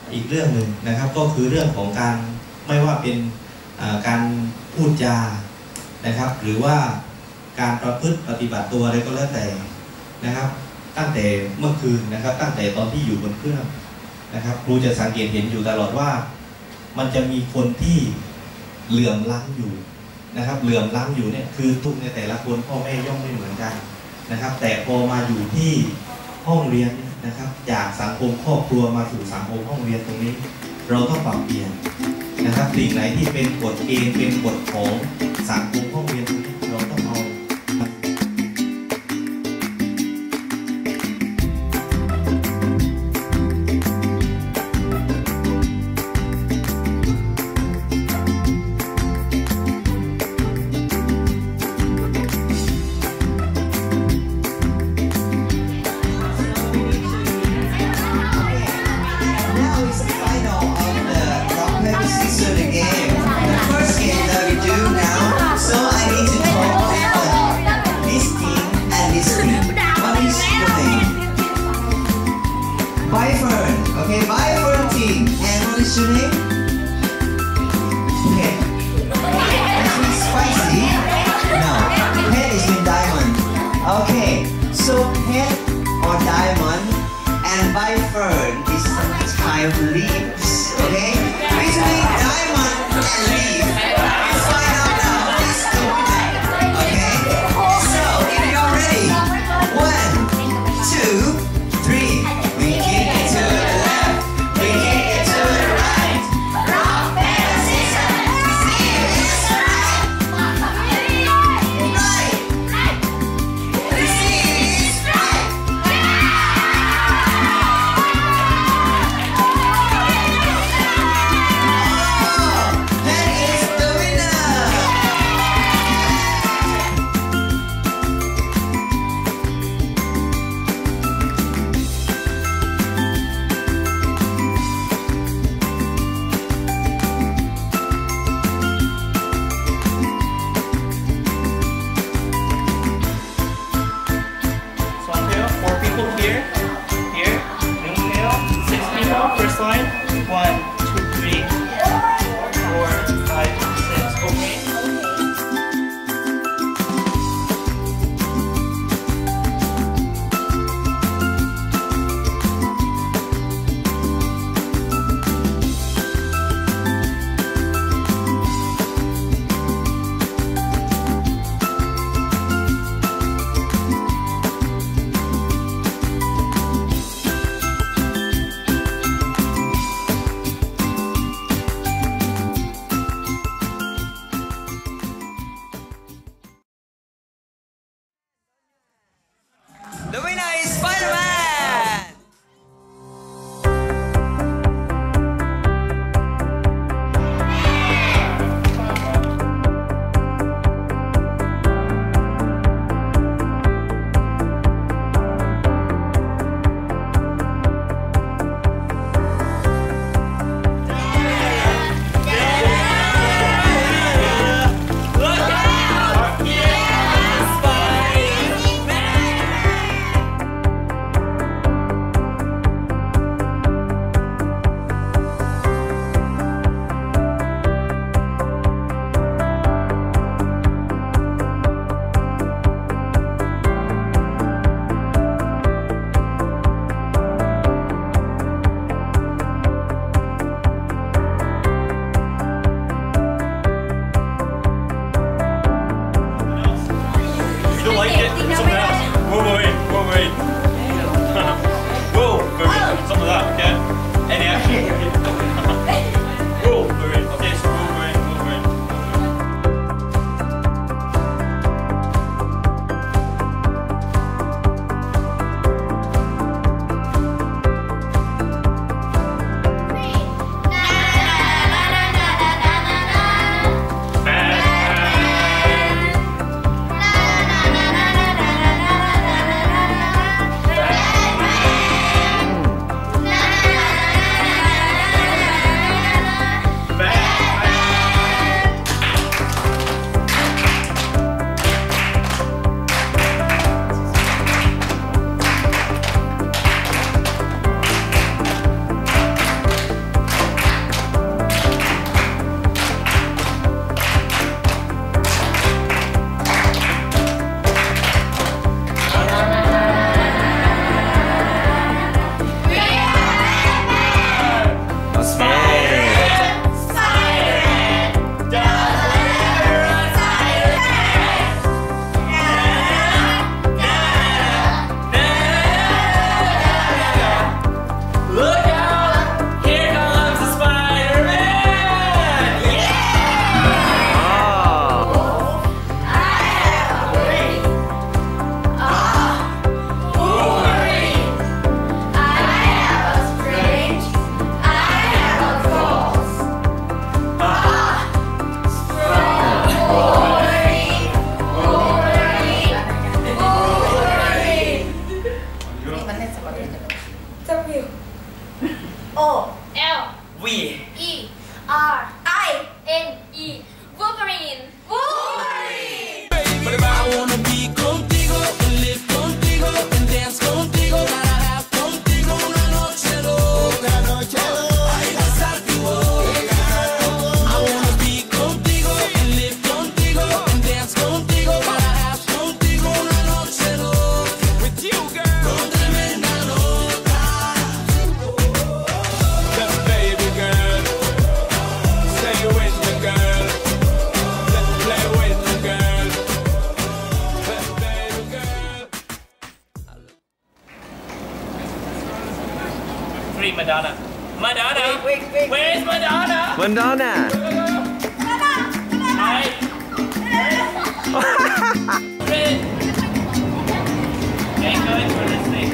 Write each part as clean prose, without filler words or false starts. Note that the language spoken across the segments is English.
อีกเรื่องหนึ่งนะครับก็คือเรื่องของการไม่ว่าเป็นการพูดจานะครับหรือว่าการประพฤติปฏิบัติตัวอะไรก็แล้วแต่นะครับตั้งแต่เมื่อคืนนะครับตั้งแต่ตอนที่อยู่บนเครื่องนะครับครูจะสังเกตเห็นอยู่ตลอดว่ามันจะมีคนที่เหลื่อมล้ำอยู่นะครับเหลื่อมล้ำอยู่เนี่ยคือทุกในแต่ละคนพ่อแม่ย่อมไม่เหมือนกันนะครับแต่พอมาอยู่ที่ห้องเรียนนะครับจากสังคมครอบครัวมาสู่สังคมห้องเรียนตรงนี้เราต้องปรับเปลี่ยนนะครับสิ่งไหนที่เป็นกฎเกณฑ์เป็นกฎของสังคมห้องเรียนตรงนี้เราต้องเอา Okay, bye for the team. And what is your name? Pet. That means spicy? No. Pet is in diamond. Okay, so pet or diamond and by fern is kind of leaves. Okay? Between diamond and leaf, let's find out now. Let's do that. Okay? So, if you're ready, 1, 2, 3. We kick it to the left. We kick it to the right. Rock, paper, scissors. See who is right. Right. Let's see who is right. Oh, that is doing O L V E R I N E Wolverine. Wolverine. But if I wanna be contigo, and live contigo, and dance contigo, gotta have contigo una noche loca, ay, besar tu boca. I wanna be contigo, and live contigo, and dance contigo, gotta have contigo una noche loca. With you, girl, con tremenda nota. The baby girl, stay with me, girl. Let's play with me, girl. The baby girl. Free Madonna. Madonna. Wait. Where's Madonna? Madonna. Hi. Red. Okay, going for this thing.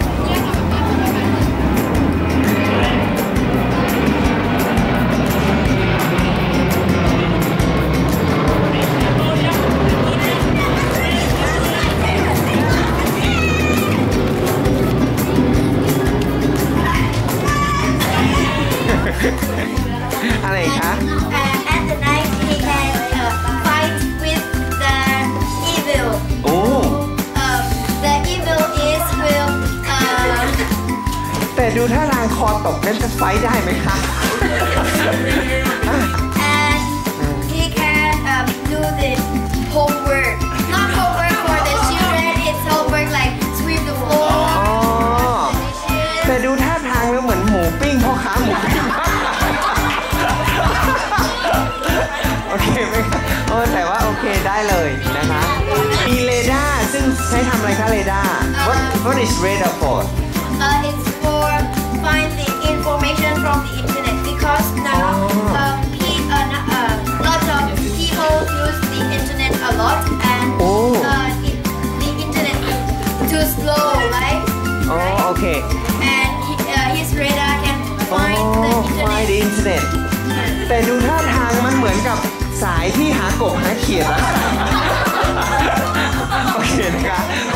อะไรคะ At the night he can fight with the evil. โอ้ The evil is will แต่ดูท่าทางคอตกนั่นจะไฟท์ได้ไหมคะ and he can do the homework. Not homework for the children. It's homework like sweep the อ๋อ floor. แต่ดูท่าทางแล้วเหมือนหมูปิ้งพ่อค้าหมูปิ้ง โอเคไหมคะแต่ว่าโอเคได้เลยนะคะ มีเรดาร์ซึ่งใช้ทำอะไรคะเรดาร์ What is radar for It's for finding information from the internet because now lots of people use the internet a lot and the internet is too slow, right? อ๋อโอเค And his radar can find the find the internet. internet แต่ดูท่าทางมันเหมือนกับสายที่หากบหาเขียดนะ โอเคนะคะ